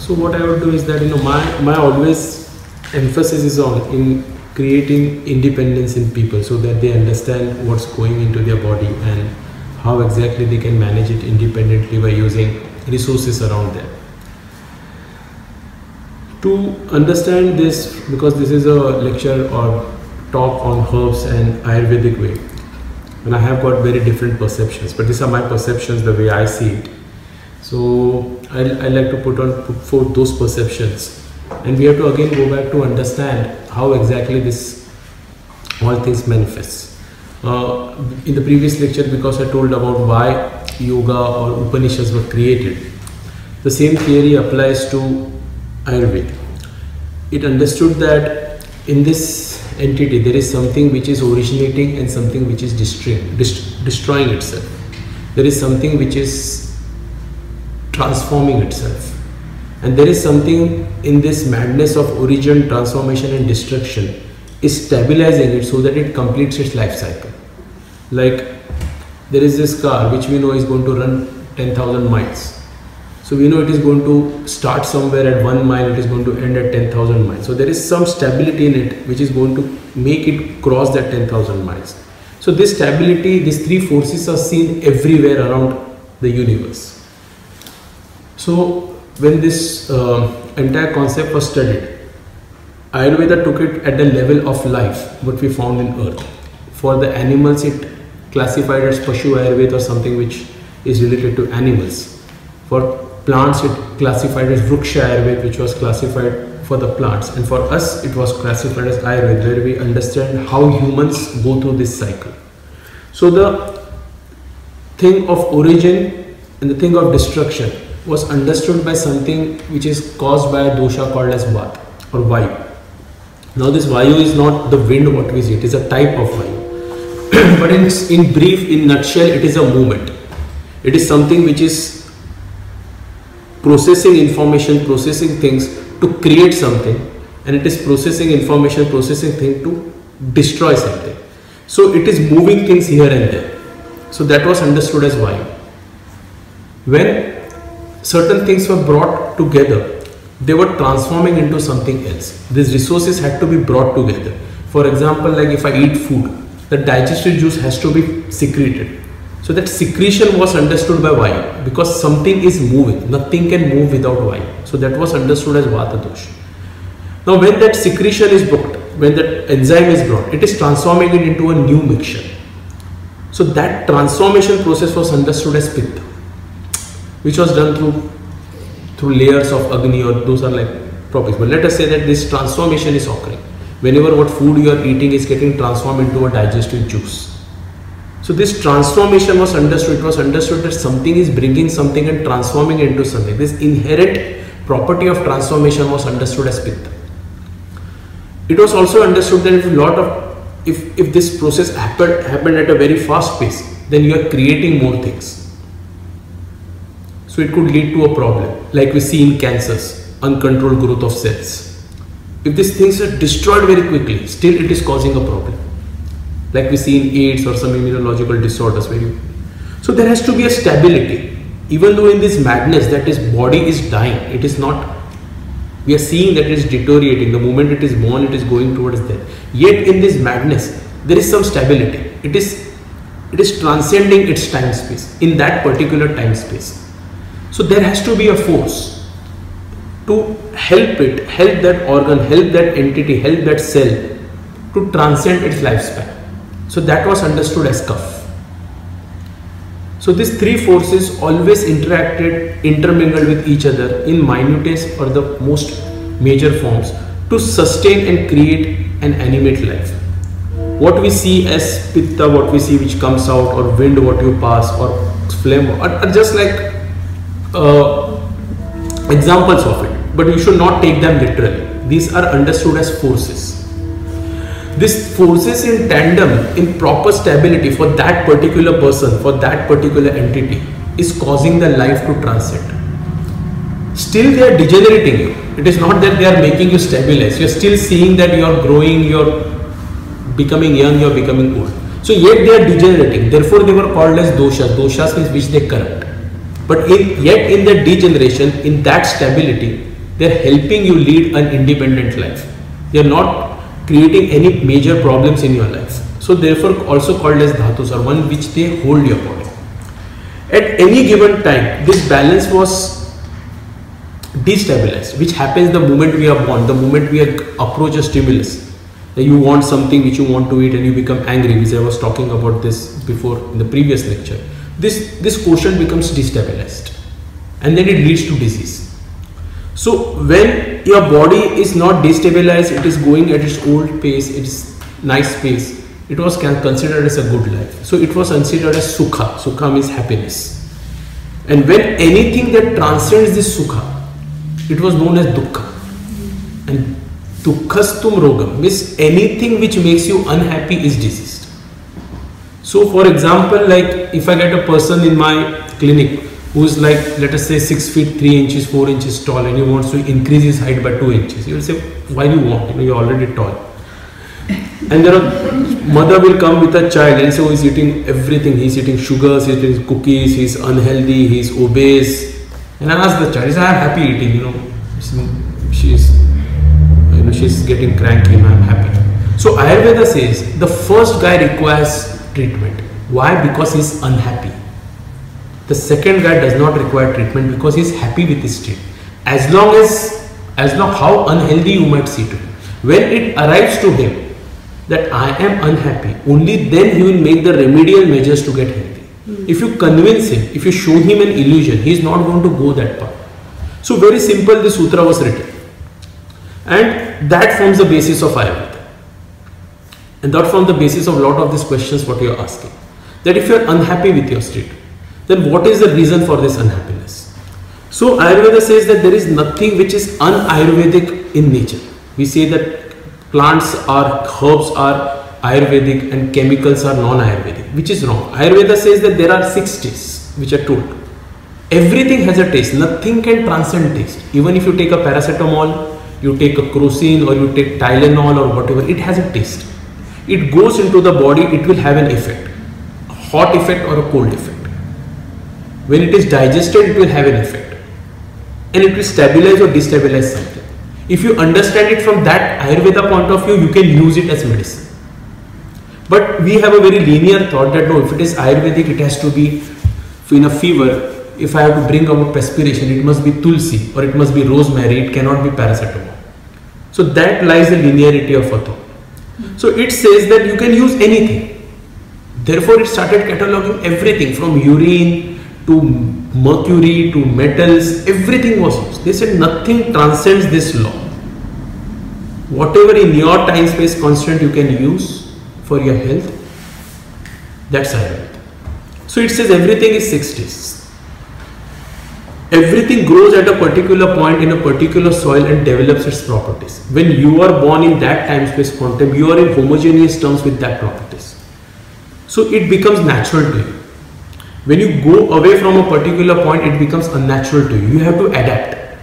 So what I would do is that, my always emphasis is on in creating independence in people, so that they understand what's going into their body and how exactly they can manage it independently by using resources around them. To understand this, because this is a lecture or talk on herbs and Ayurvedic way, and I have got very different perceptions, but these are my perceptions, the way I see it. So I like to put forth those perceptions, and we have to again go back to understand how exactly this all things manifests. In the previous lecture, because I told about why yoga or Upanishads were created, the same theory applies to Ayurveda. It understood that in this entity there is something which is originating and something which is destroying itself. There is something which is transforming itself, and there is something in this madness of origin, transformation and destruction is stabilizing it so that it completes its life cycle. Like there is this car which we know is going to run 10,000 miles. So we know it is going to start somewhere at 1 mile, it is going to end at 10,000 miles. So there is some stability in it which is going to make it cross that 10,000 miles. So this stability, these three forces are seen everywhere around the universe. So when this entire concept was studied, Ayurveda took it at the level of life, what we found in earth. For the animals, it classified as Pashu Ayurveda, or something which is related to animals. For plants, it classified as Vriksha Ayurveda, which was classified for the plants. And for us, it was classified as Ayurveda, where we understand how humans go through this cycle. So the thing of origin and the thing of destruction was understood by something which is caused by a dosha called as Vata or Vayu. Now this Vayu is not the wind what we see, it is a type of Vayu. But in brief, in nutshell, it is a movement. It is something which is processing information, processing things to create something, and it is processing information, processing things to destroy something. So it is moving things here and there. So that was understood as Vayu. When certain things were brought together, they were transforming into something else. These resources had to be brought together. For example, like if I eat food, the digestive juice has to be secreted. So that secretion was understood by Vayu, because something is moving. Nothing can move without Vayu. So that was understood as Vata dosha. Now when that secretion is brought, when that enzyme is brought, it is transforming it into a new mixture. So that transformation process was understood as Pitta, which was done through layers of Agni, or those are like properties. But let us say that this transformation is occurring. Whenever what food you are eating is getting transformed into a digestive juice. So this transformation was understood. It was understood that something is bringing something and transforming it into something. This inherent property of transformation was understood as Pitta. It was also understood that if this process happened at a very fast pace, then you are creating more things. So it could lead to a problem, like we see in cancers, uncontrolled growth of cells. If these things are destroyed very quickly, still it is causing a problem, like we see in AIDS or some immunological disorders. So there has to be a stability. Even though in this madness that his body is dying, it is not, we are seeing that it is deteriorating. The moment it is born, it is going towards death. Yet in this madness, there is some stability. It is transcending its time space, in that particular time space. So there has to be a force to help it, help that organ, help that entity, help that cell to transcend its lifespan. So that was understood as Kapha. So these three forces always intermingled with each other in minutest or the most major forms to sustain and create an animate life. What we see as Pitta, what we see which comes out, or wind what you pass, or flame, are just like examples of it, but you should not take them literally. These are understood as forces. These forces in tandem, in proper stability for that particular person, for that particular entity, is causing the life to transcend. Still they are degenerating you. It is not that they are making you stabilize. You are still seeing that you are growing, you are becoming young, you are becoming old. So yet they are degenerating. Therefore they were called as doshas. Doshas means which they corrupt. But yet in the degeneration, in that stability, They're helping you lead an independent life. They're not creating any major problems in your life. So therefore also called as dhatus, or one which they hold your body. At any given time, this balance was destabilized, which happens the moment we are born, the moment we approach a stimulus. That you want something which you want to eat and you become angry, which I was talking about this before in the previous lecture. This quotient becomes destabilized and then it leads to disease. So when your body is not destabilized, it is going at its old pace, its nice pace, it was considered as a good life. So it was considered as sukha. Sukha means happiness. And when anything that transcends this sukha, it was known as dukkha. And dukkhastum rogam means anything which makes you unhappy is diseased. So for example, like if I get a person in my clinic who is like, let us say 6 feet 3 inches, 4 inches tall, and he wants to increase his height by 2 inches. You will say, why do you want? You know, you're already tall. And then a mother will come with a child and say, oh, he's eating everything. He's eating sugars, he's eating cookies, he's unhealthy, he's obese. And I ask the child, I'm happy eating, you know, she's getting cranky, I'm happy. So Ayurveda says the first guy requires treatment. Why? Because he's unhappy. The second guy does not require treatment because he's happy with his state. As long how unhealthy you might see to him. When it arrives to him that I am unhappy, only then he will make the remedial measures to get healthy. If you convince him, if you show him an illusion, he is not going to go that path. So very simple, this sutra was written. And that forms the basis of Ayurveda. And that forms the basis of a lot of these questions what you are asking. That if you are unhappy with your state, then what is the reason for this unhappiness? So Ayurveda says that there is nothing which is un-Ayurvedic in nature. We say that plants are, herbs are Ayurvedic and chemicals are non-Ayurvedic, which is wrong. Ayurveda says that there are 6 tastes which are told. Everything has a taste. Nothing can transcend taste. Even if you take a paracetamol, you take a crocin or you take Tylenol or whatever, it has a taste. It goes into the body, it will have an effect. A hot effect or a cold effect. When it is digested, it will have an effect. And it will stabilize or destabilize something. If you understand it from that Ayurveda point of view, you can use it as medicine. But we have a very linear thought that no, if it is Ayurvedic, it has to be in a fever. If I have to bring up a perspiration, it must be tulsi or it must be rosemary, it cannot be paracetamol. So that lies the linearity of a thought. So it says that you can use anything. Therefore, it started cataloging everything from urine to mercury to metals, everything was used. They said nothing transcends this law. Whatever in your time space constant you can use for your health, that's Ayurveda. So it says everything is 6 tastes. Everything grows at a particular point in a particular soil and develops its properties. When you are born in that time space quantum, you are in homogeneous terms with that properties. So it becomes natural to you. When you go away from a particular point, it becomes unnatural to you. You have to adapt.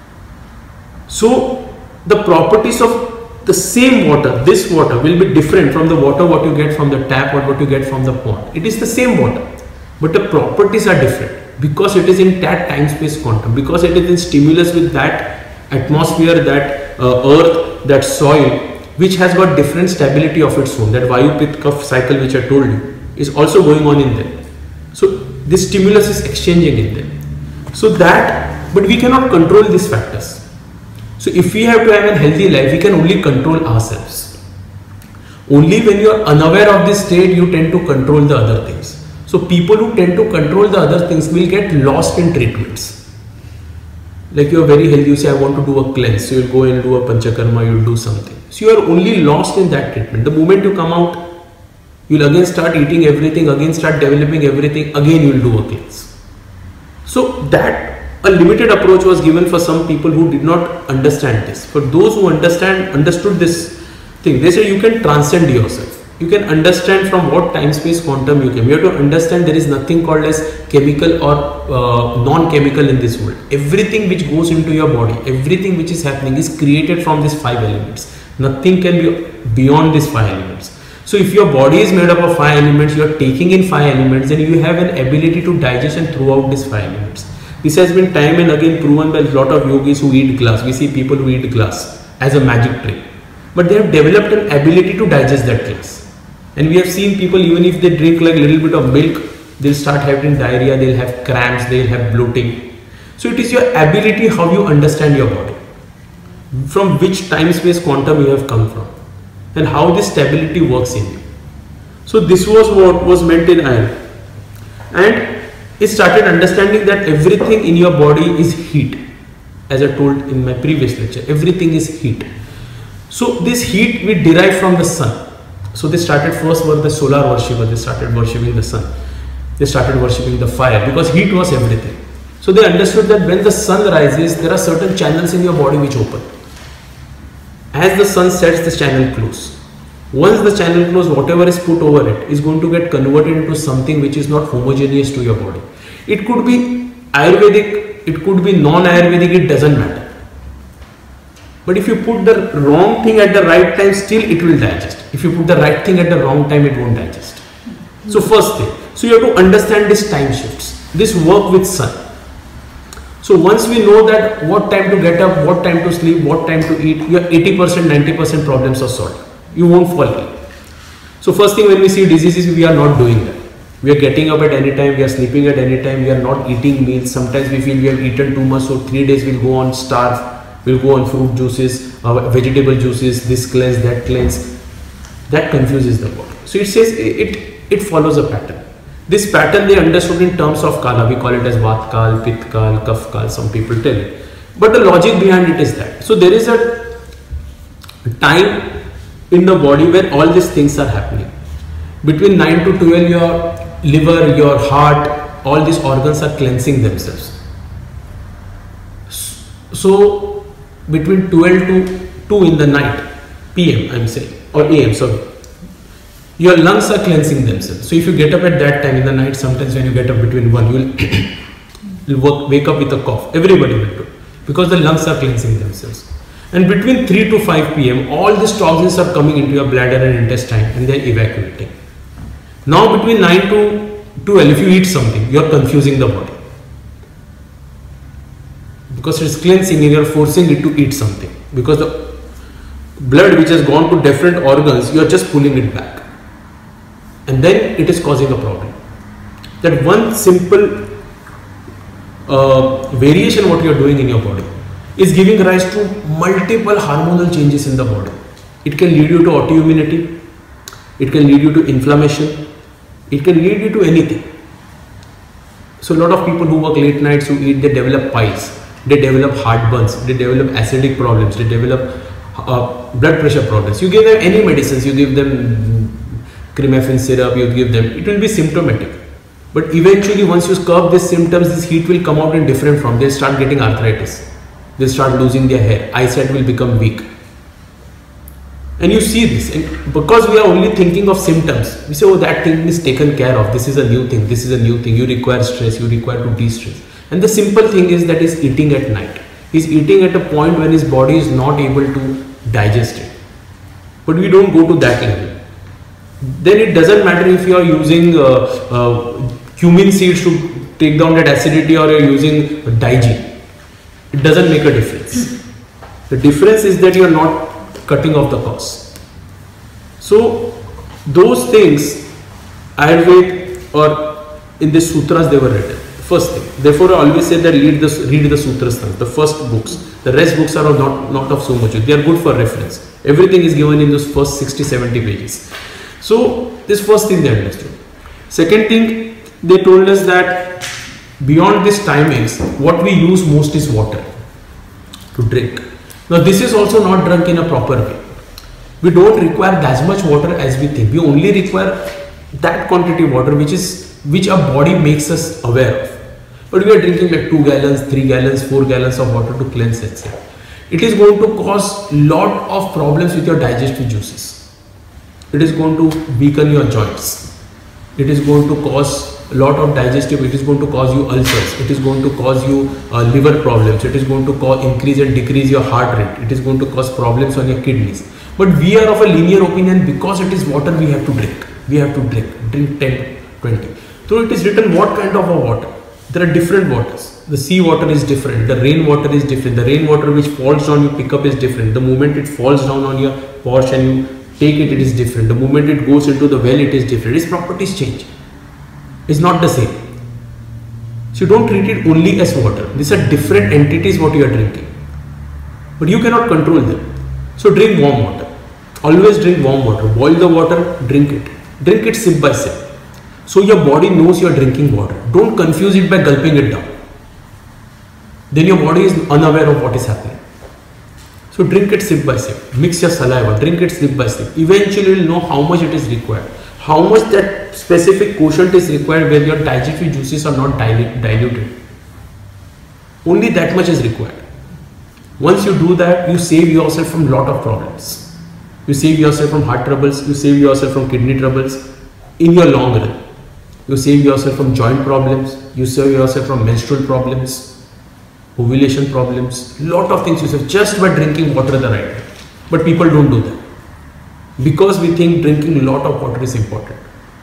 So the properties of the same water, this water will be different from the water what you get from the tap or what you get from the pond. It is the same water, but the properties are different because it is in that time space quantum, because it is in stimulus with that atmosphere, that earth, that soil, which has got different stability of its own. That Vayu Pitta Kapha cycle which I told you is also going on in there. So this stimulus is exchanging in them. So that, but we cannot control these factors. So if we have to have a healthy life, we can only control ourselves. Only when you are unaware of this state, you tend to control the other things. So people who tend to control the other things will get lost in treatments. Like you are very healthy, you say I want to do a cleanse, so you will go and do a panchakarma, you will do something. So you are only lost in that treatment. The moment you come out, you will again start eating everything, again start developing everything, again you will do a cleanse. So that a limited approach was given for some people who did not understand this. For those who understood this thing, they say you can transcend yourself. You can understand from what time space quantum you came. You have to understand there is nothing called as chemical or non-chemical in this world. Everything which goes into your body, everything which is happening is created from these 5 elements. Nothing can be beyond these 5 elements. So if your body is made up of 5 elements, you are taking in 5 elements, then you have an ability to digest and throw out these 5 elements. This has been time and again proven by a lot of yogis who eat glass. We see people who eat glass as a magic trick, but they have developed an ability to digest that glass. And we have seen people, even if they drink like a little bit of milk, they'll start having diarrhea, they'll have cramps, they'll have bloating. So it is your ability how you understand your body, from which time space quantum you have come from, and how this stability works in you. So this was what was meant in Ayurveda. And it started understanding that everything in your body is heat. As I told in my previous lecture, everything is heat. So this heat we derive from the sun. So they started, first were the solar worshippers, they started worshipping the sun. They started worshipping the fire because heat was everything. So they understood that when the sun rises, there are certain channels in your body which open. As the sun sets, the channel closes. Once the channel closes, whatever is put over it is going to get converted into something which is not homogeneous to your body. It could be Ayurvedic, it could be non-Ayurvedic, it doesn't matter. But if you put the wrong thing at the right time, still it will digest. If you put the right thing at the wrong time, it won't digest. So first thing, so you have to understand these time shifts, this work with sun. So once we know that what time to get up, what time to sleep, what time to eat, your 80%, 90% problems are solved. You won't fall ill. So first thing, when we see diseases, we are not doing that. We are getting up at any time, we are sleeping at any time, we are not eating meals. Sometimes we feel we have eaten too much, so 3 days we'll go on starve, we'll go on fruit juices, vegetable juices, this cleanse, that cleanse. That confuses the body. So it says it follows a pattern. This pattern they understood in terms of kala. We call it as vat kal, pit kal, kaf kal, some people tell it. But the logic behind it is that. So there is a time in the body where all these things are happening. Between 9 to 12, your liver, your heart, all these organs are cleansing themselves. So between 12 to 2 in the night, PM I'm saying, or AM, sorry, your lungs are cleansing themselves. So if you get up at that time in the night, sometimes when you get up between 1, you'll wake up with a cough. Everybody will do, because the lungs are cleansing themselves. And between 3 to 5 PM, all these toxins are coming into your bladder and intestine and they're evacuating. Now between 9 to 12, if you eat something, you're confusing the body. Because it's cleansing and you're forcing it to eat something. Because the blood which has gone to different organs, you're just pulling it back. And then it is causing a problem. That one simple variation what you're doing in your body is giving rise to multiple hormonal changes in the body. It can lead you to autoimmunity, it can lead you to inflammation, it can lead you to anything. So a lot of people who work late nights, who eat, they develop piles, they develop heartburns, they develop acidic problems, they develop blood pressure problems. You give them any medicines, you give them cremafin syrup, you give them, it will be symptomatic. But eventually once you curb these symptoms, this heat will come out in different form. They'll start getting arthritis. They'll start losing their hair. Eyesight will become weak. And you see this. And because we are only thinking of symptoms, we say, oh, that thing is taken care of. This is a new thing. This is a new thing. You require stress. You require to de-stress. And the simple thing is that he's eating at night. He's eating at a point when his body is not able to digest it. But we don't go to that level. Then it doesn't matter if you are using cumin seeds to take down that acidity or you're using Daiji. It doesn't make a difference. The difference is that you are not cutting off the cause. So those things, Ayurveda or in the sutras they were written. First thing. Therefore I always say that read the sutras, the first books. The rest books are not of so much. They are good for reference. Everything is given in those first 60-70 pages. So this first thing they understood. Second thing, they told us that beyond these timings, what we use most is water to drink. Now this is also not drunk in a proper way. We don't require as much water as we think. We only require that quantity of water which our body makes us aware of. But we are drinking like 2 gallons, 3 gallons, 4 gallons of water to cleanse itself. It is going to cause lot of problems with your digestive juices. It is going to weaken your joints. It is going to cause a lot of digestive, it is going to cause you ulcers, it is going to cause you liver problems, it is going to cause increase and decrease your heart rate, it is going to cause problems on your kidneys. But we are of a linear opinion, because it is water we have to drink. We have to drink 10, 20. So it is written what kind of a water. There are different waters. The sea water is different. The rain water is different. The rain water which falls down you pick up is different. The moment it falls down on your porch and you take it, it is different. The moment it goes into the well, it is different. Its properties change. It's not the same. So you don't treat it only as water. These are different entities what you are drinking. But you cannot control them. So drink warm water. Always drink warm water. Boil the water, drink it. Drink it sip by sip. So your body knows you are drinking water. Don't confuse it by gulping it down. Then your body is unaware of what is happening. So drink it sip by sip. Mix your saliva. Drink it sip by sip. Eventually you will know how much it is required. How much that specific quotient is required where your digestive juices are not diluted. Only that much is required. Once you do that, you save yourself from lot of problems. You save yourself from heart troubles. You save yourself from kidney troubles in your long run. You save yourself from joint problems. You save yourself from menstrual problems, ovulation problems, lot of things you save just by drinking water the right way. But people don't do that because we think drinking a lot of water is important.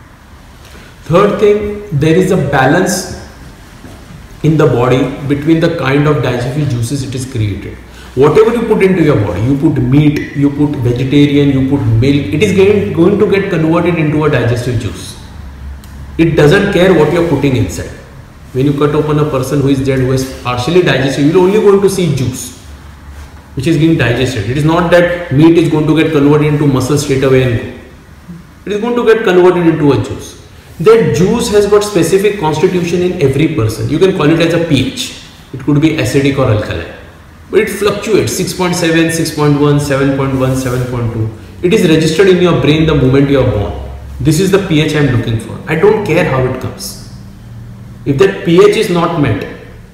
Third thing, there is a balance in the body between the kind of digestive juices it is created. Whatever you put into your body, you put meat, you put vegetarian, you put milk, it is going to get converted into a digestive juice. It doesn't care what you are putting inside. When you cut open a person who is dead, who is partially digested, you are only going to see juice which is being digested. It is not that meat is going to get converted into muscle straight away and go. It is going to get converted into a juice. That juice has got specific constitution in every person. You can call it as a pH. It could be acidic or alkaline. But it fluctuates 6.7, 6.1, 7.1, 7.2. It is registered in your brain the moment you are born. This is the pH I am looking for. I don't care how it comes. If that pH is not met,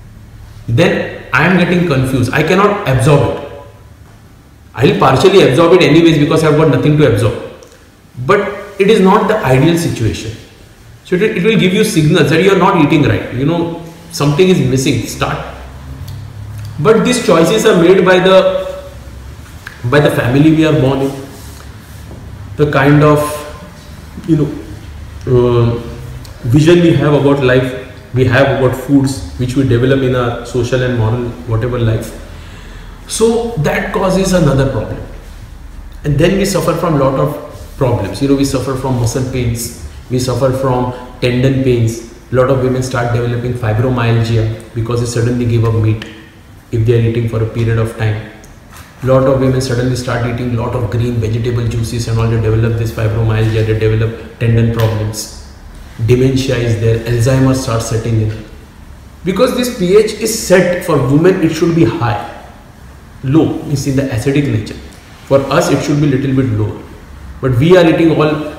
then I am getting confused. I cannot absorb it. I will partially absorb it anyways because I have got nothing to absorb. But it is not the ideal situation. So it will give you signals that you are not eating right. You know, something is missing. Start. But these choices are made by the family we are born in. The kind of vision we have about life, we have about foods which we develop in our social and moral whatever life. So that causes another problem, and then we suffer from a lot of problems. We suffer from muscle pains, we suffer from tendon pains. A lot of women start developing fibromyalgia because they suddenly give up meat if they are eating for a period of time. Lot of women suddenly start eating lot of green vegetable juices and all, they develop this fibromyalgia, they develop tendon problems. Dementia is there, Alzheimer's starts setting in. Because this pH is set for women, it should be high. Low is in the acidic nature. For us, it should be little bit lower. But we are eating all,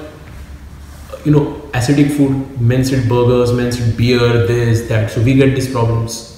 acidic food. Men eat burgers, men eat beer, this, that. So we get these problems.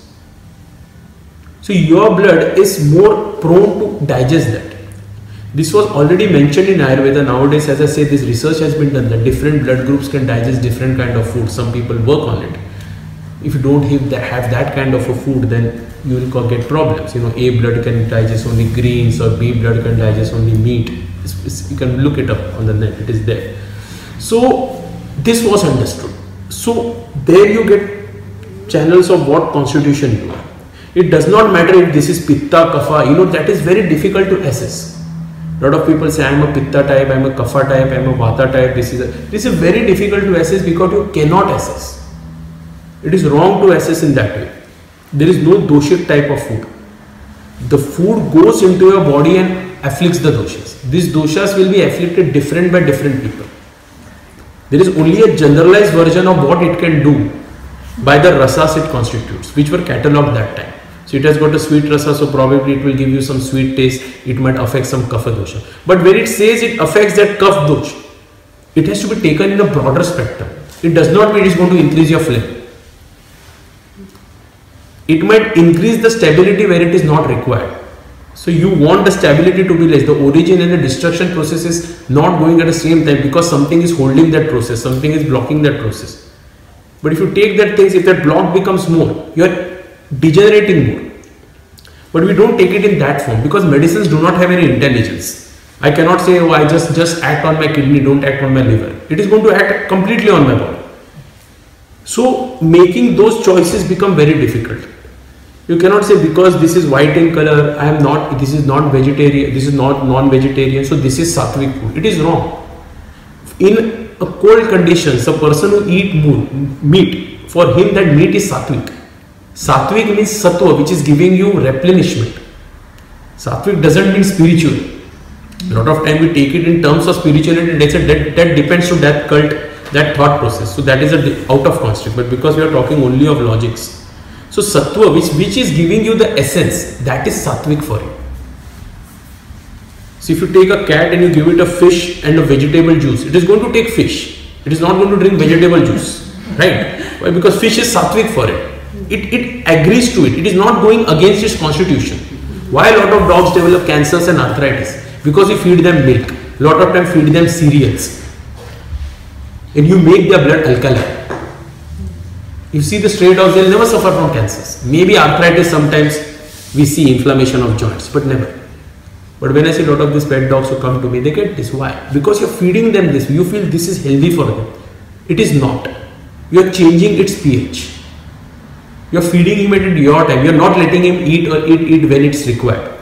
So your blood is more prone to digest that. This was already mentioned in Ayurveda. Nowadays, as I say, this research has been done that different blood groups can digest different kind of food. Some people work on it. If you don't have that kind of a food, then you will get problems. A blood can digest only greens, or B blood can digest only meat. You can look it up on the net. It is there. So this was understood. So there you get channels of what constitution you are. It does not matter if this is Pitta, Kapha, that is very difficult to assess. A lot of people say I am a Pitta type, I am a Kapha type, I am a Vata type. This is very difficult to assess because you cannot assess. It is wrong to assess in that way. There is no doshic type of food. The food goes into your body and afflicts the doshas. These doshas will be afflicted different by different people. There is only a generalized version of what it can do by the rasas it constitutes, which were catalogued that time. So it has got a sweet rasa, so probably it will give you some sweet taste. It might affect some kapha dosha. But when it says it affects that kapha dosha, it has to be taken in a broader spectrum. It does not mean it is going to increase your phlegm. It might increase the stability where it is not required. So you want the stability to be less. The origin and the destruction process is not going at the same time because something is holding that process, something is blocking that process. But if you take that things, if that block becomes more, you are degenerating more. But we don't take it in that form because medicines do not have any intelligence. I cannot say, oh, I just act on my kidney, don't act on my liver. It is going to act completely on my body. So making those choices become very difficult. You cannot say because this is white in color, I am not, this is not vegetarian, this is not non-vegetarian, so this is sattvic food. It is wrong. In a cold conditions, a person who eat meat, for him that meat is sattvic. Sattvic means sattva, which is giving you replenishment. Sattvic doesn't mean spiritual. A lot of time we take it in terms of spirituality, that depends to that cult, that thought process. So that is out of context. But because we are talking only of logics, so sattva, which is giving you the essence, that is sattvic for you. So if you take a cat and you give it a fish and a vegetable juice, it is going to take fish. It is not going to drink vegetable juice, right? Why? Because fish is sattvic for it. It agrees to it. It is not going against its constitution. Why a lot of dogs develop cancers and arthritis? Because you feed them milk. A lot of time feed them cereals. And you make their blood alkaline. You see the stray dogs, they will never suffer from cancers. Maybe arthritis, sometimes we see inflammation of joints, but never. But when I see a lot of these pet dogs who come to me, they get this. Why? Because you're feeding them this. You feel this is healthy for them. It is not. You're changing its pH. You're feeding him at your time. You're not letting him eat or eat when it's required.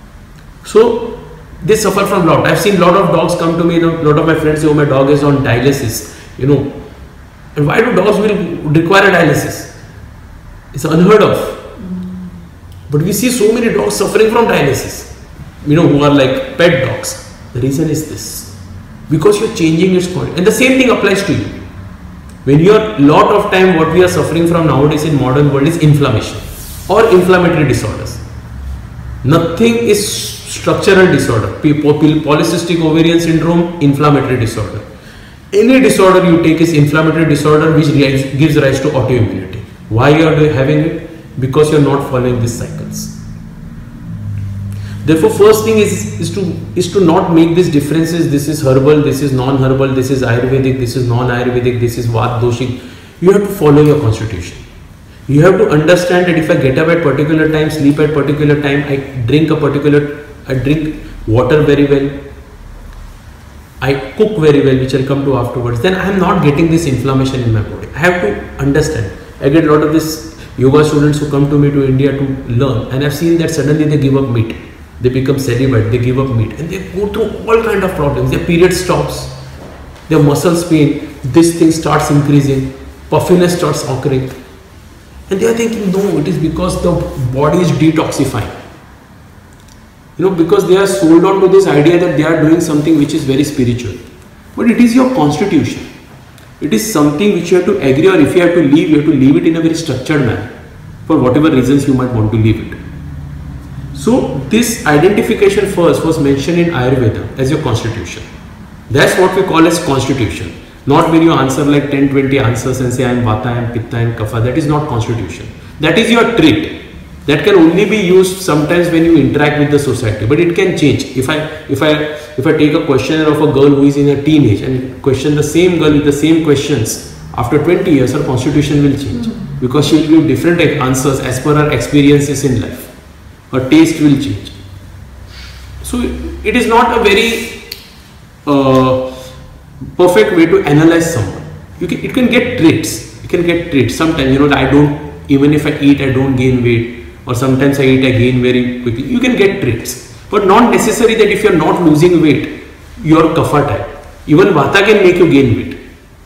So they suffer from a lot. I've seen a lot of dogs come to me. A lot of my friends say, oh, my dog is on dialysis. And why do dogs will require a dialysis? It's unheard of. But we see so many dogs suffering from dialysis. Who are like pet dogs. The reason is this. Because you're changing its quality. And the same thing applies to you. When you're lot of time, what we are suffering from nowadays in modern world is inflammation or inflammatory disorders. Nothing is structural disorder. Polycystic ovarian syndrome, inflammatory disorder. Any disorder you take is inflammatory disorder which gives rise to autoimmunity. Why you are having it? Because you are not following these cycles. Therefore, first thing is to not make these differences. This is herbal, this is non-herbal, this is Ayurvedic, this is non-Ayurvedic, this is Vat Doshik. You have to follow your constitution. You have to understand that if I get up at particular time, sleep at particular time, I drink water very well, I cook very well, which I'll come to afterwards, then I am not getting this inflammation in my body. I have to understand. I get a lot of this yoga students who come to me to India to learn, and I've seen that suddenly they give up meat. They become celibate, they give up meat, and they go through all kind of problems. Their period stops, their muscles pain, this thing starts increasing, puffiness starts occurring. And they are thinking, no, it is because the body is detoxifying. Because they are sold on to this idea that they are doing something which is very spiritual. But it is your constitution. It is something which you have to agree, or if you have to leave, you have to leave it in a very structured manner for whatever reasons you might want to leave it. So this identification first was mentioned in Ayurveda as your constitution. That's what we call as constitution. Not when you answer like 10-20 answers and say I am Vata, I am Pitta, I am Kapha. That is not constitution. That is your trait. That can only be used sometimes when you interact with the society. But it can change. If I take a questionnaire of a girl who is in a teenage and question the same girl with the same questions, after 20 years her constitution will change. Because she will give different answers as per her experiences in life. Her taste will change. So it is not a very perfect way to analyze someone. It can get traits. You can get traits. Sometimes even if I eat, I don't gain weight, or sometimes I eat, I gain very quickly. You can get traits, but not necessary that if you are not losing weight, you are Kapha type. Even Vata can make you gain weight.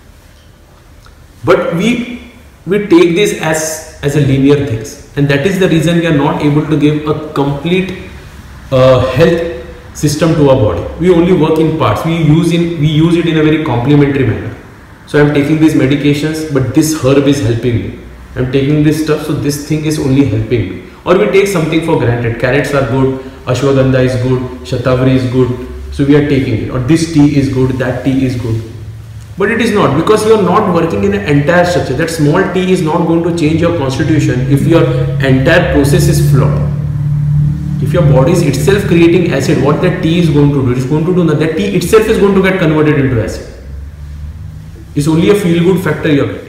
But we take this as a linear things. And that is the reason we are not able to give a complete health system to our body. We only work in parts. We use it in a very complementary manner. So I am taking these medications, but this herb is helping me. I am taking this stuff, so this thing is only helping me. Or we take something for granted. Carrots are good, ashwagandha is good, shatavari is good, so we are taking it. Or this tea is good, that tea is good. But it is not, because you are not working in an entire structure. That small tea is not going to change your constitution if your entire process is flawed. If your body is itself creating acid, what that tea is going to do? It is going to do that. That tea itself is going to get converted into acid. It's only a feel-good factor you are getting.